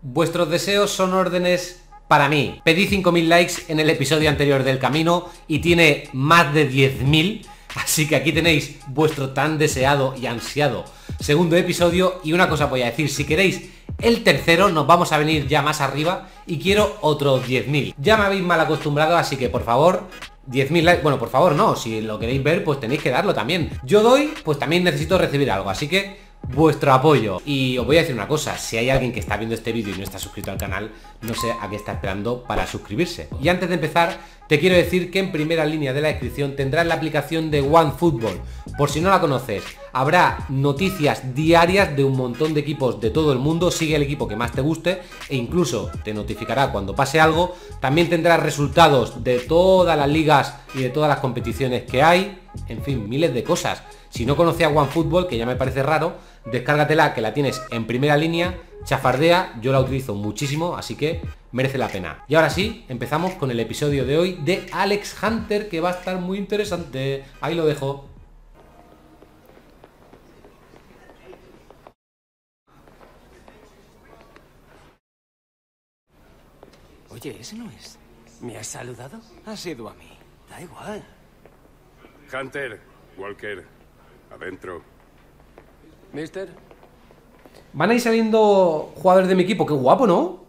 Vuestros deseos son órdenes para mí. Pedí 5.000 likes en el episodio anterior del camino y tiene más de 10.000. Así que aquí tenéis vuestro tan deseado y ansiado segundo episodio. Y una cosa voy a decir, si queréis el tercero, nos vamos a venir ya más arriba y quiero otros 10.000. Ya me habéis mal acostumbrado, así que por favor, 10.000 likes. Bueno, por favor no, si lo queréis ver, pues tenéis que darlo también. Yo doy, pues también necesito recibir algo, así que vuestro apoyo. Y os voy a decir una cosa, si hay alguien que está viendo este vídeo y no está suscrito al canal, no sé a qué está esperando para suscribirse. Y antes de empezar, te quiero decir que en primera línea de la descripción tendrás la aplicación de OneFootball. Por si no la conoces, habrá noticias diarias de un montón de equipos de todo el mundo. Sigue el equipo que más te guste e incluso te notificará cuando pase algo. También tendrás resultados de todas las ligas y de todas las competiciones que hay. En fin, miles de cosas. Si no conocías OneFootball, que ya me parece raro, descárgatela, que la tienes en primera línea, chafardea, yo la utilizo muchísimo, así que merece la pena. Y ahora sí, empezamos con el episodio de hoy de Alex Hunter, que va a estar muy interesante. Ahí lo dejo. Oye, ese no es. ¿Me has saludado? Ha sido a mí. Da igual. Hunter, Walker, adentro. Mister, Van a ir saliendo jugadores de mi equipo, qué guapo, ¿no?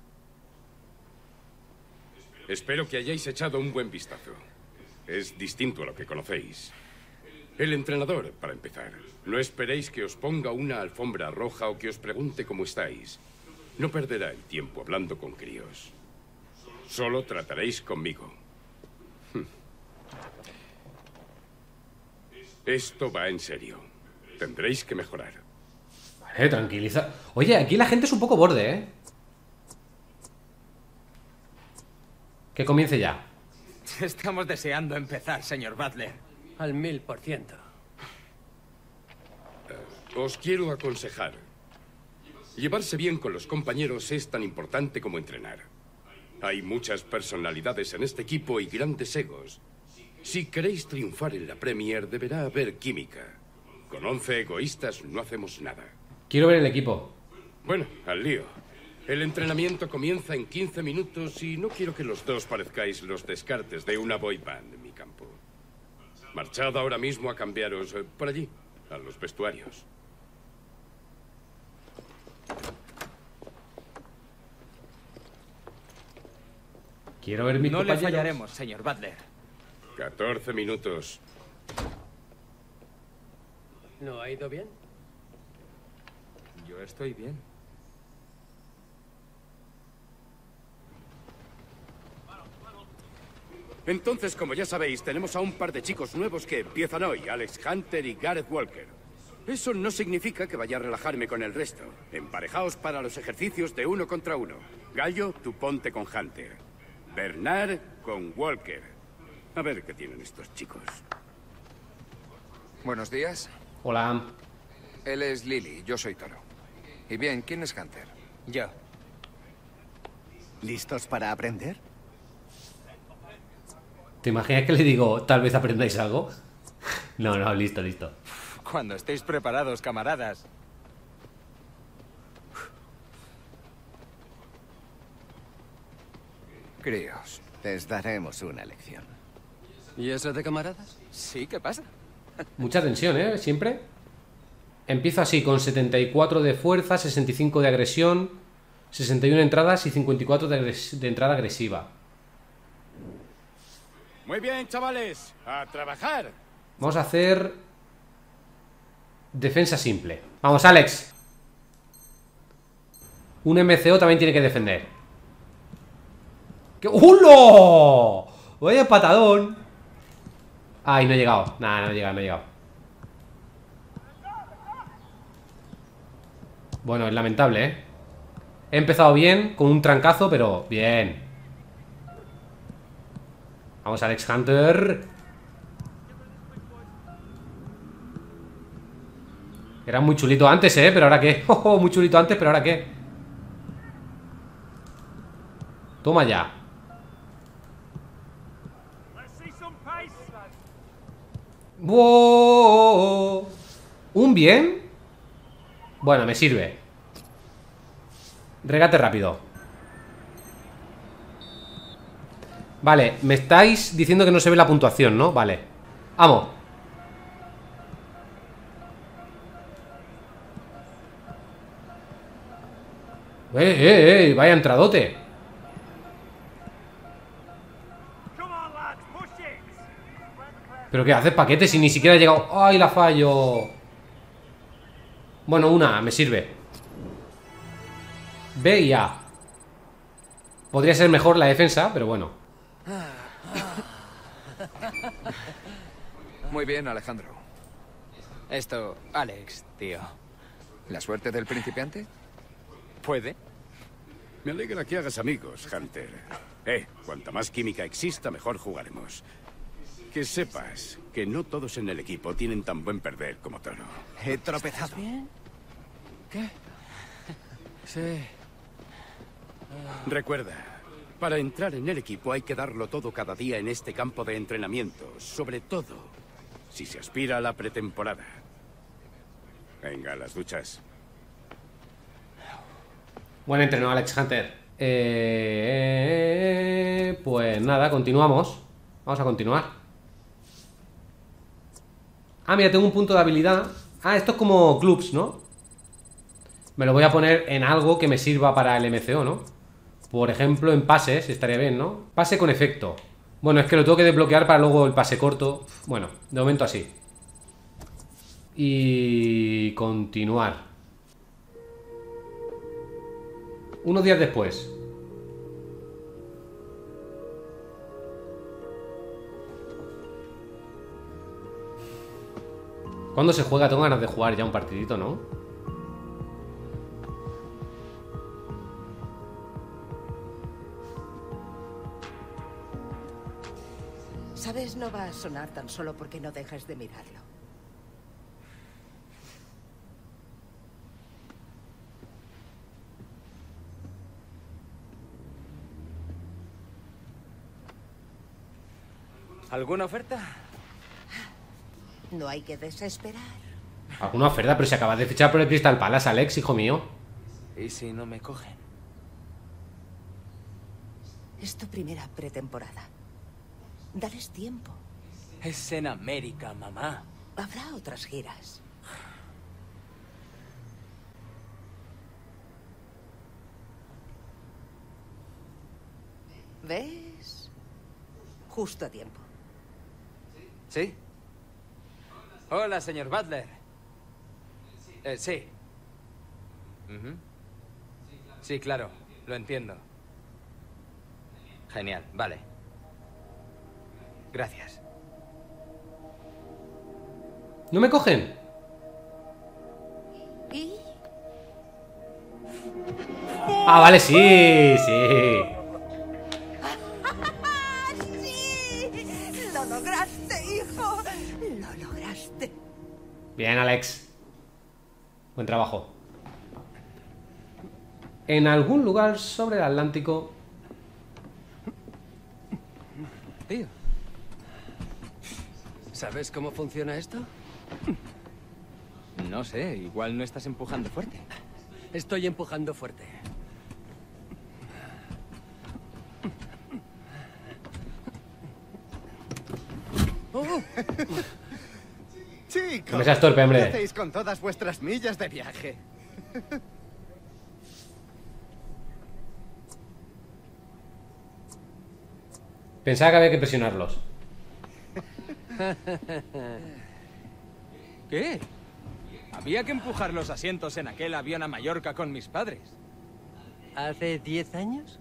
Espero que hayáis echado un buen vistazo. Es distinto a lo que conocéis. El entrenador, para empezar. No esperéis que os ponga una alfombra roja o que os pregunte cómo estáis. No perderá el tiempo hablando con críos. Solo trataréis conmigo. Esto va en serio. Tendréis que mejorar. Vale, tranquiliza. Oye, aquí la gente es un poco borde, ¿eh? Que comience ya. Estamos deseando empezar, señor Butler. al 1000%. Os quiero aconsejar. Llevarse bien con los compañeros es tan importante como entrenar. Hay muchas personalidades en este equipo y grandes egos. Si queréis triunfar en la Premier, deberá haber química. Con 11 egoístas no hacemos nada. Quiero ver el equipo. Bueno, al lío. El entrenamiento comienza en 15 minutos y no quiero que los dos parezcáis los descartes de una boy band en mi campo. Marchad ahora mismo a cambiaros por allí, a los vestuarios. Quiero ver mis No le compañeros. fallaremos, señor Butler. 14 minutos. ¿No ha ido bien? Yo estoy bien. Entonces, como ya sabéis, tenemos a un par de chicos nuevos que empiezan hoy, Alex Hunter y Gareth Walker. Eso no significa que vaya a relajarme con el resto. Emparejaos para los ejercicios de 1 contra 1. Gallo, tú ponte con Hunter. Bernard con Walker. A ver qué tienen estos chicos. Buenos días. Hola. Él es Lily, yo soy Toro. Y bien, ¿quién es Hunter? Yo. ¿Listos para aprender? ¿Te imaginas que le digo, tal vez aprendáis algo? No, listo. Cuando estéis preparados, camaradas. Críos. Les daremos una lección. ¿Y eso de camaradas? Sí, ¿qué pasa? Mucha tensión, ¿eh? Siempre. Empiezo así, con 74 de fuerza, 65 de agresión, 61 entradas y 54 de entrada agresiva. Muy bien, chavales. A trabajar. Vamos a hacer defensa simple. Vamos, Alex. Un MCO también tiene que defender. ¿Qué? ¡Hulo! Vaya patadón. Ay, no he llegado. Nada, no he llegado. Bueno, es lamentable, ¿eh? He empezado bien, con un trancazo, pero bien. Vamos, Alex Hunter. Era muy chulito antes, ¿eh? Pero ahora qué. Muy chulito antes, pero ahora qué. Toma ya. ¡Wow! ¿Un bien? Bueno, me sirve. Regate rápido. Vale, me estáis diciendo que no se ve la puntuación, ¿no? Vale. Vamos. Vaya entradote. ¿Pero qué haces, paquete? Si ni siquiera ha llegado. ¡Ay, la fallo! Bueno, una, me sirve. B y A. Podría ser mejor la defensa, pero bueno. Muy bien, Alejandro. Esto, Alex, tío. ¿La suerte del principiante? ¿Puede? Me alegra que hagas amigos, Hunter. Cuanta más química exista, mejor jugaremos. Que sepas que no todos en el equipo tienen tan buen perder como Toro. He tropezado. ¿Bien? ¿Qué? Sí. Recuerda, para entrar en el equipo hay que darlo todo cada día en este campo de entrenamiento, sobre todo si se aspira a la pretemporada. Venga, las duchas. Buen entreno, Alex Hunter. Pues nada, continuamos. Vamos a continuar. Ah, mira, tengo un punto de habilidad. Ah, esto es como clubs, ¿no? Me lo voy a poner en algo que me sirva para el MCO, ¿no? Por ejemplo, en pases, estaría bien, ¿no? Pase con efecto. Bueno, es que lo tengo que desbloquear para luego el pase corto. Bueno, de momento así. Y... continuar. Unos días después. ¿Cuándo se juega? Tengo ganas de jugar ya un partidito, ¿no? Sabes, no va a sonar tan solo porque no dejes de mirarlo. ¿Alguna oferta? No hay que desesperar. Alguna oferta, pero si acabas de fichar por el Crystal Palace, Alex, hijo mío. ¿Y si no me cogen? Es tu primera pretemporada. Dales tiempo. Es en América, mamá. Habrá otras giras. ¿Ves? Justo a tiempo. ¿Sí? Hola, señor Butler. Sí. Ujú. Sí, claro, lo entiendo. Genial, vale. Gracias. ¿No me cogen? ¿Y? Ah, vale, sí, sí. ¡Sí! ¡Lo lograste, hijo! ¡Lo lograste! Bien, Alex. Buen trabajo. En algún lugar sobre el Atlántico. Tío. ¿Sabes cómo funciona esto? No sé, igual no estás empujando fuerte. Estoy empujando fuerte. Chicos, No me seas torpe, hombre. ¿qué hacéis con todas vuestras millas de viaje? Pensaba que había que presionarlos. ¿Qué? Había que empujar los asientos en aquel avión a Mallorca con mis padres. ¿Hace 10 años?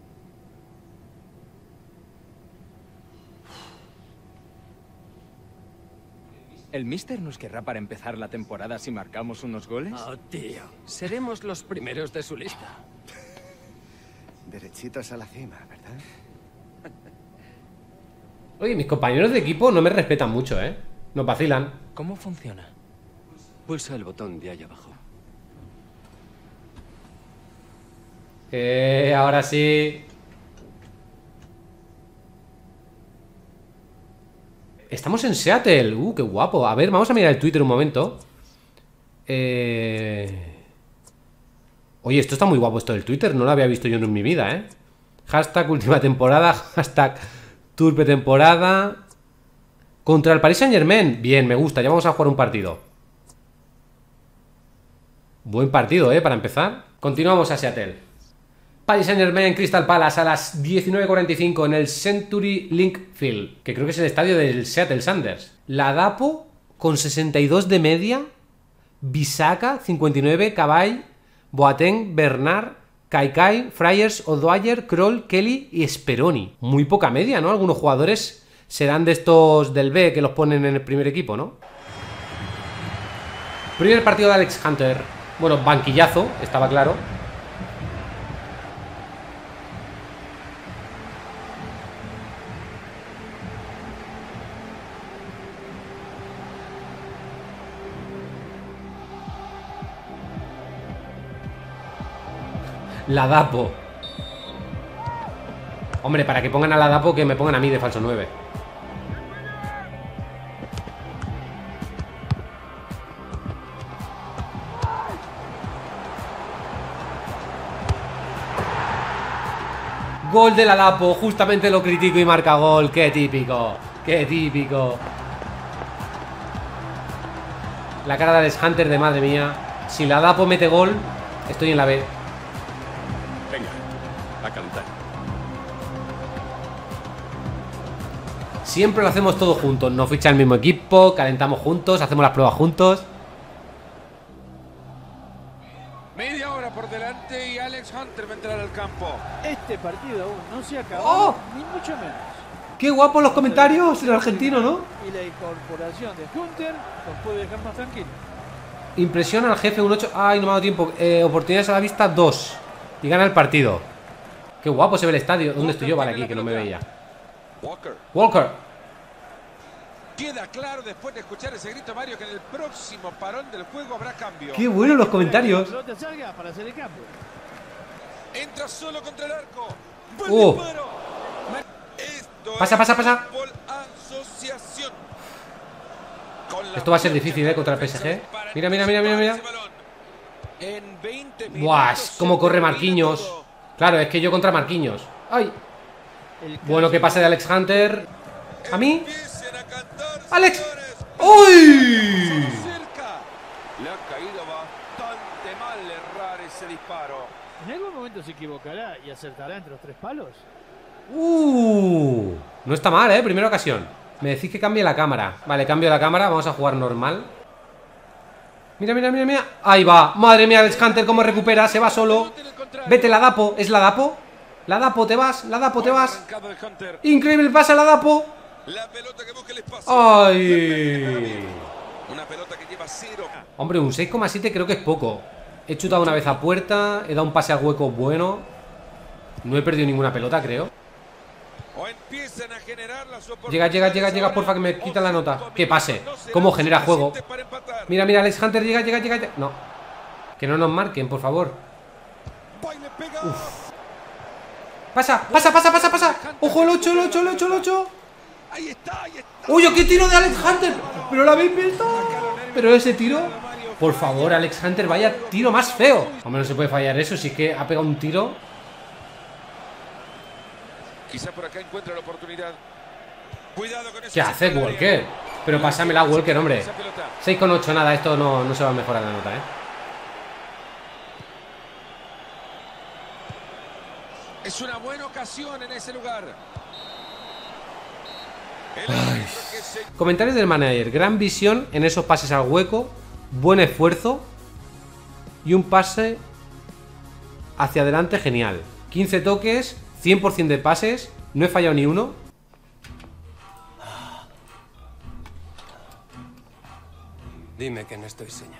¿El Mister nos querrá para empezar la temporada si marcamos unos goles? Oh, tío. Seremos los primeros de su lista. Derechitos a la cima, ¿verdad? Oye, mis compañeros de equipo no me respetan mucho, ¿eh? Nos vacilan. ¿Cómo funciona? Pulsa el botón de ahí abajo. Ahora sí. Estamos en Seattle. Qué guapo. A ver, vamos a mirar el Twitter un momento. Oye, esto está muy guapo, esto del Twitter. No lo había visto yo en mi vida, ¿eh? Hashtag última temporada. Hashtag turpe temporada. Contra el Paris Saint-Germain. Bien, me gusta. Ya vamos a jugar un partido. Buen partido, ¿eh? Para empezar. Continuamos a Seattle. Paris Saint-Germain, Crystal Palace a las 19:45 en el Century Link Field, que creo que es el estadio del Seattle Sounders. La Dapo con 62 de media. Bisaka 59, Cabay, Boateng, Bernard, Kaikai, Friars, O'Dwyer, Kroll, Kelly y Speroni. Muy poca media, ¿no? Algunos jugadores serán de estos del B que los ponen en el primer equipo, ¿no? Primer partido de Alex Hunter. Bueno, banquillazo, estaba claro. La Dapo. Hombre, para que pongan a la Dapo, que me pongan a mí de falso 9. Gol de la Dapo, justamente lo critico y marca gol. Qué típico, qué típico. La cara de Alex Hunter de madre mía. Si la Dapo mete gol, estoy en la B. Venga, a calentar. Siempre lo hacemos todos juntos. Nos ficha el mismo equipo, calentamos juntos, hacemos las pruebas juntos. Media hora por delante y Alex Hunter va a entrar al campo. Este partido aún no se acabó, ¡Oh! ni mucho menos. ¡Qué guapos los comentarios! El argentino, ¿no? Y la incorporación de Hunter nos puede dejar más tranquilos. Impresiona al jefe un 8. Ay, no me ha dado tiempo. Oportunidades a la vista 2. Y gana el partido. Qué guapo se ve el estadio. ¿Dónde estoy yo? Vale, aquí, que no me veía. Walker. Queda claro después de escuchar ese grito, Mario, que en el próximo parón del juego habrá cambio. Qué bueno los comentarios. La pelota salga para hacer el cambio. Entra solo contra el arco. Esto Pasa. fútbol asociación. Esto va a ser difícil, contra el PSG. Mira. En 20 Buah, minutos cómo corre se Marquinhos. termina todo. Claro, es que yo contra Marquinhos. ¡Ay! Bueno, que pase de Alex Hunter. ¿A mí? Empiecen a cantar, ¡Alex! señores. ¡Uy! Cerca. Le ha caído bastante mal errar ese disparo. En algún momento se equivocará y acertará entre los tres palos. No está mal, primera ocasión. Me decís que cambie la cámara. Vale, cambio la cámara, vamos a jugar normal. Mira. Ahí va, madre mía, Alex Hunter cómo recupera, se va solo. Vete, la Dapo, ¿es la Dapo? La Dapo, te vas. Arrancado el Hunter. Increíble, pasa la Dapo. La pelota que busca el espacio. Ay. Una pelota que lleva 0. Hombre, un 6,7 creo que es poco. He chutado una vez a puerta, he dado un pase al hueco bueno. No he perdido ninguna pelota, creo. O empiezan a generar las oportunidades. Llega, porfa, que me quitan la nota. Que pase, cómo genera juego. Mira, Alex Hunter, llega. No, que no nos marquen, por favor. Pasa. Ojo, el 8. Ahí está. ¡Uy, qué tiro de Alex Hunter! ¿Pero lo habéis visto? Pero ese tiro... Por favor, Alex Hunter, vaya tiro más feo. Hombre, no se puede fallar eso, si es que ha pegado un tiro. Quizá por acá encuentra la oportunidad. Cuidado con eso. ¿Qué hace Walker? Pero pásamela, Walker, hombre. 6,8, nada, esto no se va a mejorar la nota, Es una buena ocasión en ese lugar. Comentarios del manager. Gran visión en esos pases al hueco. Buen esfuerzo. Y un pase hacia adelante genial. 15 toques, 100% de pases. No he fallado ni uno. Dime que no estoy soñando.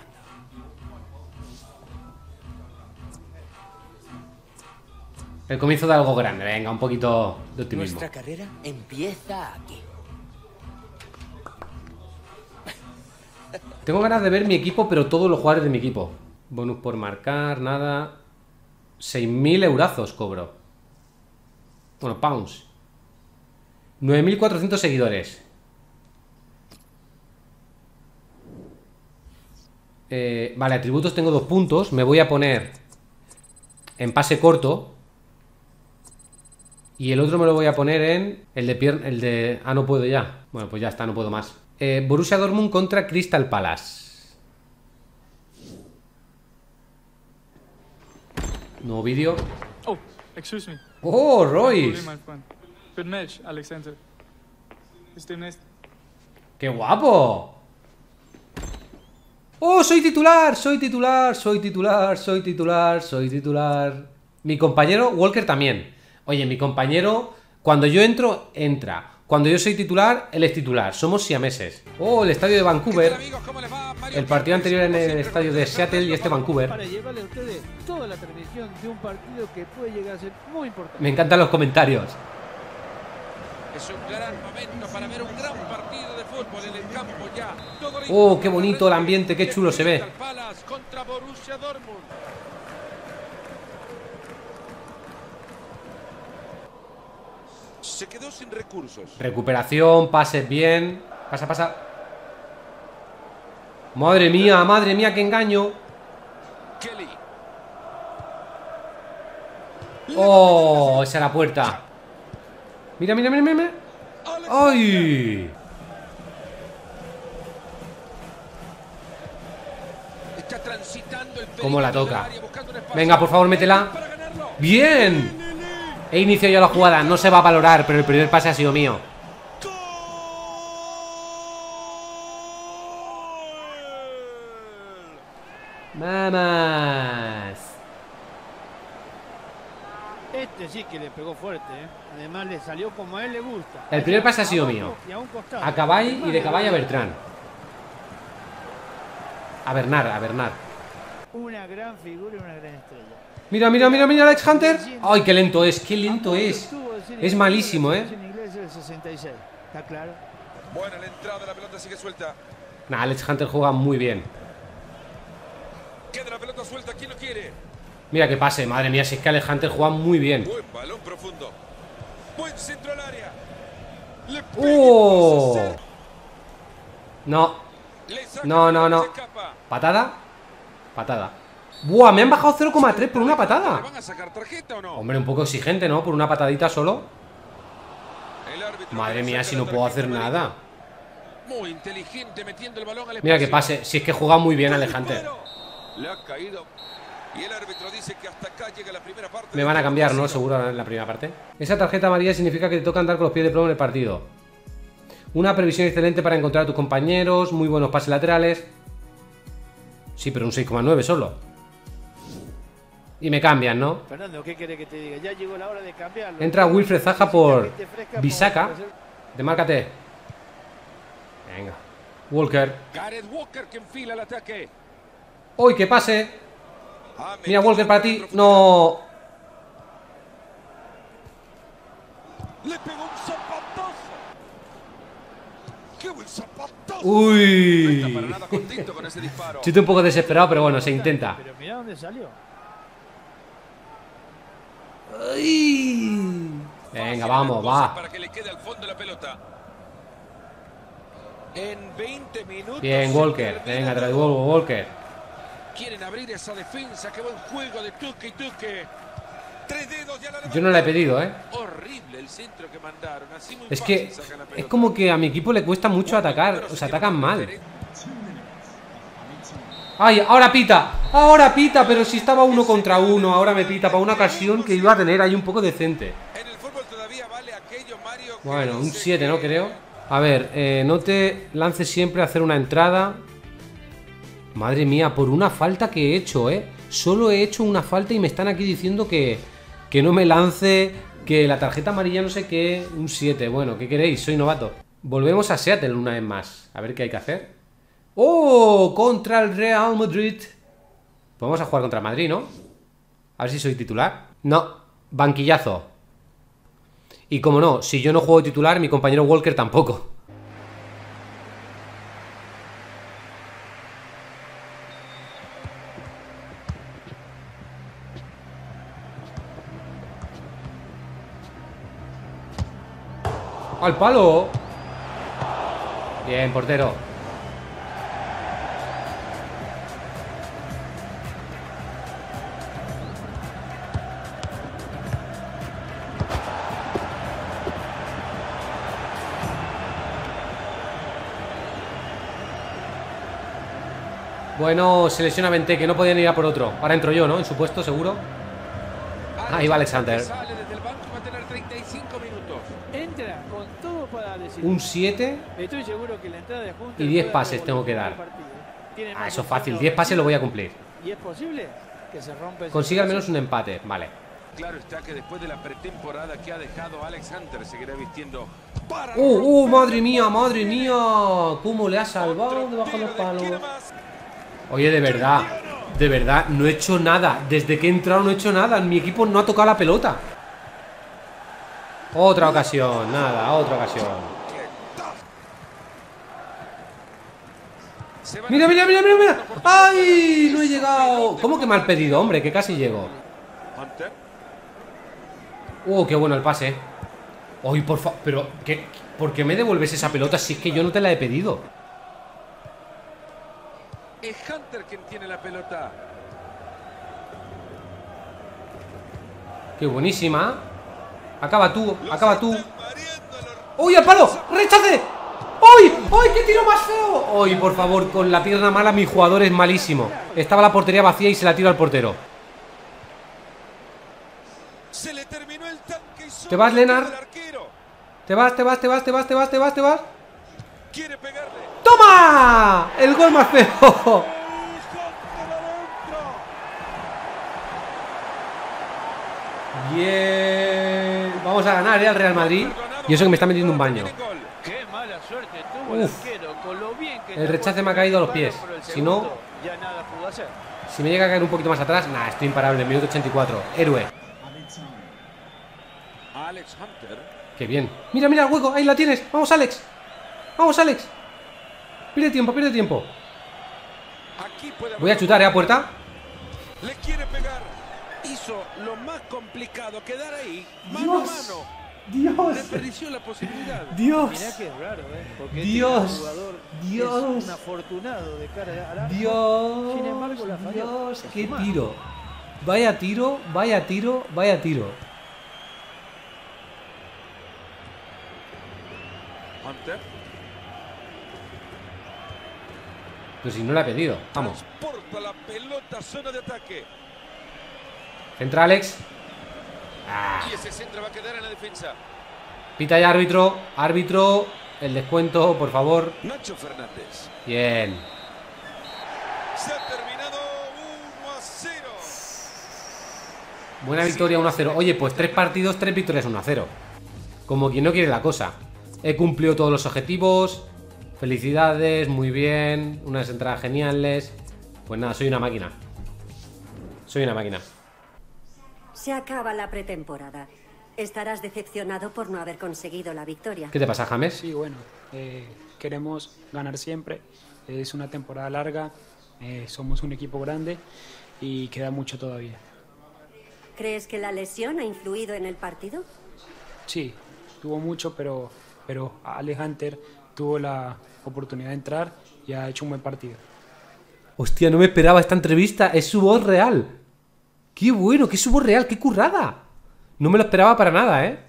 El comienzo de algo grande. Venga, un poquito de optimismo. Nuestra carrera empieza aquí. Tengo ganas de ver mi equipo, pero todos los jugadores de mi equipo. Bonus por marcar, nada. 6.000 eurazos cobro. Bueno, pounds. 9.400 seguidores. Vale, atributos tengo 2 puntos. Me voy a poner en pase corto. Y el otro me lo voy a poner en el de pierna, el de... Ah, no puedo ya. Bueno, pues ya está, no puedo más. Borussia Dortmund contra Crystal Palace. Nuevo vídeo. Oh, excuse me. Oh, Royce. Good match, Alexander. Bis demnächst. ¡Qué guapo! ¡Oh, soy titular! Soy titular, soy titular, soy titular, soy titular. Mi compañero Walker también. Oye, mi compañero, cuando yo entro, entra. Cuando yo soy titular, él es titular. Somos siameses. Oh, el estadio de Vancouver. El partido anterior en el estadio de Seattle y este Vancouver. Para llevarle a ustedes toda la transmisión de un partido que puede llegar a ser muy importante. Me encantan los comentarios. Es un gran momento para ver un gran partido de fútbol en el campo ya. Oh, qué bonito el ambiente, qué chulo se ve. Contra Borussia Dortmund. Se quedó sin recursos. Recuperación, pases bien. Pasa, pasa. Madre mía, qué engaño. Kelly. Oh, esa es la puerta. Mira, mira, mira, mira. ¡Ay! Está transitando el ¿Cómo la toca? Venga, por favor, métela. ¡Bien! He iniciado ya la jugada, no se va a valorar, pero el primer pase ha sido mío. ¡Vamos! Este sí que le pegó fuerte, ¿eh? Además le salió como a él le gusta. El primer pase ha sido mío. A Caball y de Caball a Bertrán. A Bernard. Una gran figura y una gran estrella. Mira, mira, mira, mira, Alex Hunter. ¡Ay, qué lento es! ¡Qué lento es! Es malísimo, ¿eh? ¿Está claro? Buena la entrada, la pelota sigue suelta. Nah, Alex Hunter juega muy bien. Queda la pelota suelta, ¿quién lo quiere? Mira que pase, madre mía, si es que Alex Hunter juega muy bien. Buen balón profundo. Buen centro al área. ¡Oh! No. No. ¿Patada? Patada. ¡Buah! Me han bajado 0,3 por una patada. ¿Van a sacar tarjeta o no? Hombre, un poco exigente, ¿no? Por una patadita solo. Madre mía, si no puedo hacer nada. Muy inteligente metiendo el balón al espacio. Mira que pase, si es que juega muy bien Alex Hunter. Le ha caído. Y el árbitro dice que hasta acá llega la primera parte. Me van a cambiar, ¿no? Seguro en la primera parte. Esa tarjeta amarilla significa que te toca andar con los pies de plomo en el partido. Una previsión excelente para encontrar a tus compañeros. Muy buenos pases laterales. Sí, pero un 6,9 solo. Y me cambian, ¿no? Fernando, ¿qué quiere que te diga? Ya llegó la hora de cambiarlo. Entra Wilfred Zaha por Bisaca. Demárcate. Venga. Walker. Gareth Walker que enfila el ataque. ¡Uy, que pase! Mira, Walker para ti. ¡No! Le pegó un zapatazo. ¡Qué buen zapatazo! ¡Uy! No está para nada contento con ese disparo. Estoy un poco desesperado, pero bueno, se intenta. Pero mira dónde salió. ¡Ay! Venga, vamos, va. Para que le quede al fondo la pelota. En 20 minutos. Bien, Walker. Venga, te la devuelvo, Walker. Quieren abrir esa defensa. Qué buen juego de Tuque y Tuque. 3 dedos ya la. Yo no la he pedido, ¿eh? Horrible el centro que mandaron. Así muy Es fácil que sacan la pelota. es como que a mi equipo le cuesta mucho atacar. O sea, atacan mal. ¡Ay! Ahora pita. Ahora pita, pero si estaba 1 contra 1. Ahora me pita para una ocasión que iba a tener ahí un poco decente. En el fútbol todavía vale aquello, Mario. Bueno, un 7, ¿no? Creo. A ver, no te lances siempre a hacer una entrada. Madre mía, por una falta que he hecho, ¿eh? Solo he hecho una falta y me están aquí diciendo que no me lance, que la tarjeta amarilla no sé qué. Un 7, bueno, ¿qué queréis? Soy novato. Volvemos a Seattle una vez más. A ver qué hay que hacer. ¡Oh! Contra el Real Madrid. Pues vamos a jugar contra Madrid, ¿no? A ver si soy titular. No, banquillazo. Y como no, si yo no juego titular, mi compañero Walker tampoco. ¡Al palo! Bien, portero. Bueno, se lesiona Benteke, no podían ir a por otro. Ahora entro yo, ¿no? En su puesto, seguro. Ahí va Alexander. Sale desde el banco y va a tener 35 minutos. Entra con todo para decidir. Un 7. Estoy seguro que la entrada de Hunter Y 10 puede pases tengo que dar. revolucionar el partido. Tiene Ah, más eso es fácil. opciones 10 pases lo voy a ofensivas cumplir. Y es posible que se rompa ese Consigue al paso. menos un empate. Vale. Claro está que después de la pretemporada que ha dejado Alex Hunter seguirá vistiendo para Madre mía, madre mía. ¿Cómo le ha salvado debajo de los palos? Oye, de verdad, no he hecho nada. Desde que he entrado no he hecho nada. Mi equipo no ha tocado la pelota. Otra ocasión, nada, otra ocasión. Mira, mira, mira, mira, mira. ¡Ay! No he llegado. ¿Cómo que mal pedido, hombre? Que casi llego. Hunter. Qué bueno el pase. Ay, por favor. Pero, ¿por qué me devuelves esa pelota si es que yo no te la he pedido? Es Hunter quien tiene la pelota. Qué buenísima. Acaba tú, acaba tú. ¡Uy, al palo! ¡Rechace! ¡Uy! ¡Uy, qué tiro más feo! ¡Uy, por favor, con la pierna mala mi jugador es malísimo! Estaba la portería vacía y se la tiro al portero. Se le terminó el tanque y solo ¿Te vas, Lennart? el arquero. Te vas, te vas, te vas, te vas, te vas, te vas, te vas. Quiere pegarle. ¡Toma! El gol más feo. Bien. Vamos a ganar, al Real Madrid. Y eso que me está metiendo un baño. Qué mala suerte tuvo el Uf. arquero, con lo bien que El rechace me ha caído a los pies. pero el Si no, segundo ya nada pudo hacer. si me llega a caer un poquito más atrás, nada, estoy imparable. Minuto 84. Héroe. Alex Hunter. Qué bien. Mira, mira el hueco. Ahí la tienes. Vamos, Alex. Vamos, Alex. Pierde tiempo, pierde tiempo. Aquí puede Voy a chutar, a puerta. Le quiere pegar. Hizo lo más complicado, quedar ahí, mano a mano. Dios. Desperdició la posibilidad. Dios. Mirá que es raro, porque Dios. este jugador Dios. es un afortunado de cara al arco. Dios. Sin embargo, la falló. Dios. Es Qué humano. tiro. Vaya tiro, vaya tiro, vaya tiro. Hunter. Pero si no la he pedido. Vamos. Transporta la pelota a zona de ataque. Entra Alex. Y ese centro va a quedar en la defensa. Pita ya, árbitro. Árbitro. El descuento, por favor. Nacho Fernández. Bien. Se ha terminado 1-0. Buena victoria, 1-0. Oye, pues 3 partidos, 3 victorias, 1-0. Como quien no quiere la cosa. He cumplido todos los objetivos. Felicidades, muy bien. Unas entradas geniales. Pues nada, soy una máquina. Soy una máquina. Se acaba la pretemporada. Estarás decepcionado por no haber conseguido la victoria. ¿Qué te pasa, James? Sí, bueno, queremos ganar siempre. Es una temporada larga, somos un equipo grande y queda mucho todavía. ¿Crees que la lesión ha influido en el partido? Sí, tuvo mucho, pero Alex Hunter tuvo la oportunidad de entrar y ha hecho un buen partido. Hostia, no me esperaba esta entrevista. Es su voz real. ¡Qué bueno! ¡Qué su voz real! ¡Qué currada! No me lo esperaba para nada, ¿eh?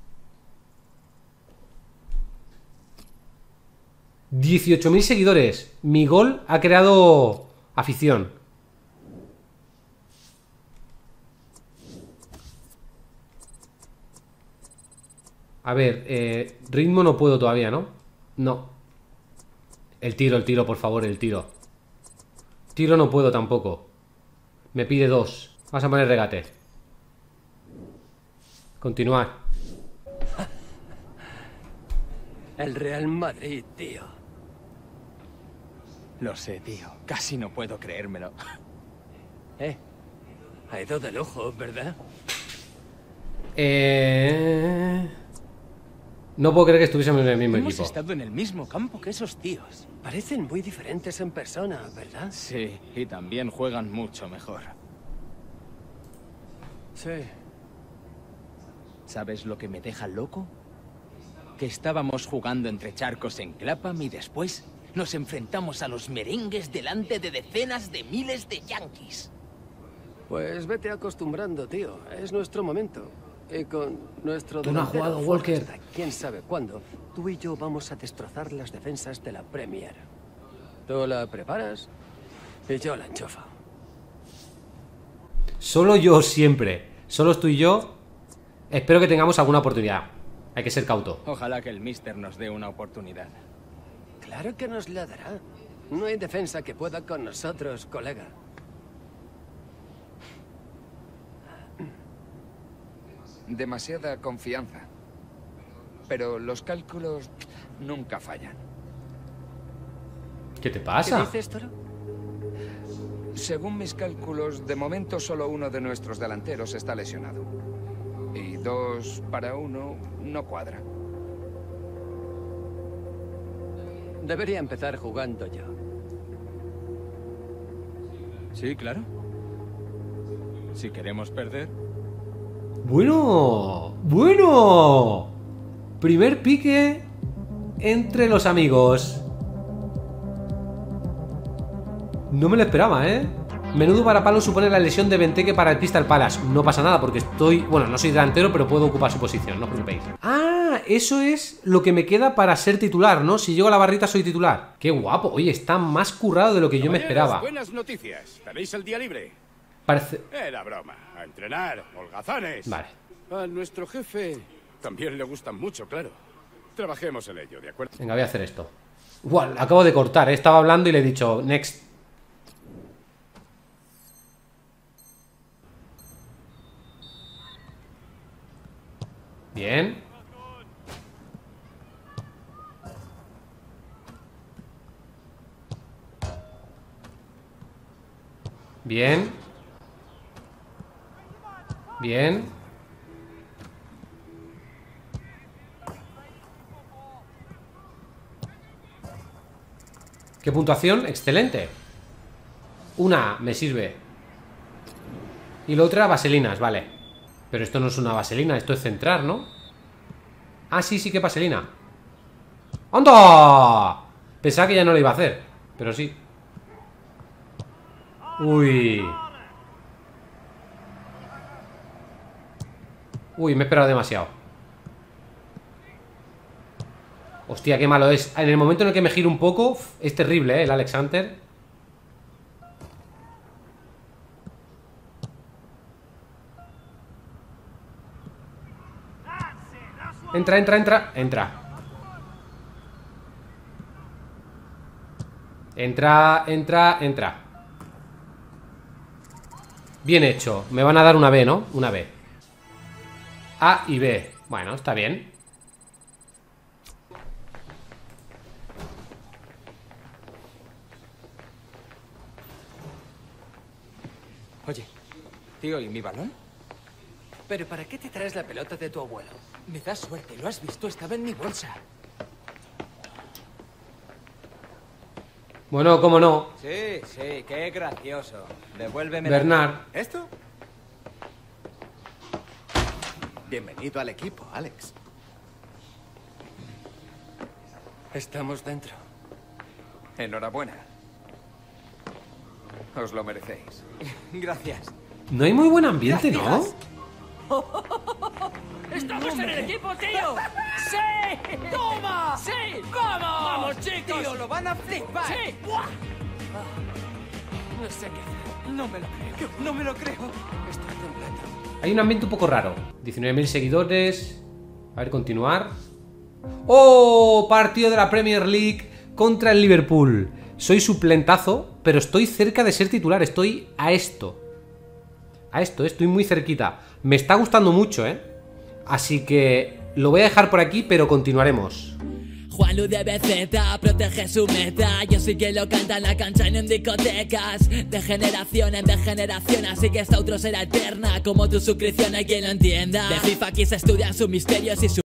18.000 seguidores. Mi gol ha creado afición. A ver, ritmo no puedo todavía, ¿no? No. El tiro, por favor, el tiro. Tiro no puedo tampoco. Me pide 2. Vamos a poner regate. Continuar. El Real Madrid, tío. Lo sé, tío. Casi no puedo creérmelo. Ha ido de lujo, ¿verdad? No puedo creer que estuviésemos en el mismo Hemos equipo. estado en el mismo campo que esos tíos. Parecen muy diferentes en persona, ¿verdad? Sí, y también juegan mucho mejor. Sí. ¿Sabes lo que me deja loco? Que estábamos jugando entre charcos en Clapham y después nos enfrentamos a los merengues delante de decenas de miles de yanquis. Pues vete acostumbrando, tío. Es nuestro momento. Y con nuestro Tú no has delantero jugado, Walker. hasta quién sabe cuándo, tú y yo vamos a destrozar las defensas de la Premier. ¿Tú la preparas? Y yo la enchufo. Solo yo siempre. Solo estoy yo. Espero que tengamos alguna oportunidad. Hay que ser cauto. Ojalá que el Mister nos dé una oportunidad. Claro que nos la dará. No hay defensa que pueda con nosotros, colega. Demasiada confianza. Pero los cálculos nunca fallan. ¿Qué te pasa? ¿Qué dices, Toro? Según mis cálculos, de momento solo uno de nuestros delanteros está lesionado. Y 2 para 1 no cuadra. Debería empezar jugando yo. Sí, claro. Si queremos perder. Bueno, bueno. Primer pique entre los amigos. No me lo esperaba, ¿eh? Menudo varapalo supone la lesión de Benteke para el Crystal Palace. No pasa nada porque estoy... Bueno, no soy delantero, pero puedo ocupar su posición, no os preocupéis. Ah, eso es lo que me queda para ser titular, ¿no? Si llego a la barrita soy titular. Qué guapo. Oye, está más currado de lo que yo me esperaba. Buenas noticias. ¿Tenéis el día libre? Parece... Era broma. A entrenar, holgazanes. Vale. A nuestro jefe también le gustan mucho, claro. Trabajemos en ello, ¿de acuerdo? Venga, voy a hacer esto. Igual, acabo de cortar, ¿eh? Estaba hablando y le he dicho next. Bien. Bien. Bien. ¿Qué puntuación? Excelente. Una me sirve. Y la otra vaselinas, vale. Pero esto no es una vaselina, esto es centrar, ¿no? Ah, sí, sí que vaselina. ¡Anda! Pensaba que ya no lo iba a hacer, pero sí. Uy. Uy, me he esperado demasiado. Hostia, qué malo es. En el momento en el que me giro un poco, es terrible, el Alex Hunter. Entra, entra, entra. Entra. Entra, entra, entra. Bien hecho. Me van a dar una B, ¿no? Una B. A y B. Bueno, está bien. Oye, tío, ¿y mi balón? ¿Pero para qué te traes la pelota de tu abuelo? Me da suerte, ¿lo has visto? Estaba en mi bolsa. Bueno, cómo no. Sí, sí, qué gracioso. Devuélveme. Bernard. ¿Esto? Bienvenido al equipo, Alex. Estamos dentro. Enhorabuena. Os lo merecéis. Gracias. No hay muy buen ambiente, ¿no? ¡Estamos en el equipo, tío! ¡Sí! ¡Toma! ¡Sí! ¡Vamos! ¡Vamos, chicos! Tío, lo van a flipar. ¡Sí! ¡Buah! No sé qué hacer. No me lo creo. No me lo creo. Estoy temblando. Hay un ambiente un poco raro. 19.000 seguidores. A ver, continuar. ¡Oh! Partido de la Premier League contra el Liverpool. Soy suplentazo, pero estoy cerca de ser titular. Estoy a esto. A esto, estoy muy cerquita. Me está gustando mucho, ¿eh? Así que lo voy a dejar por aquí, pero continuaremos. Juanlu de BZ protege su meta. Yo sí que lo canta en la cancha y no en discotecas. De generación en generación, así que esta otro será eterna. Como tu suscripción hay quien lo entienda. De FIFA aquí se estudian sus misterios y su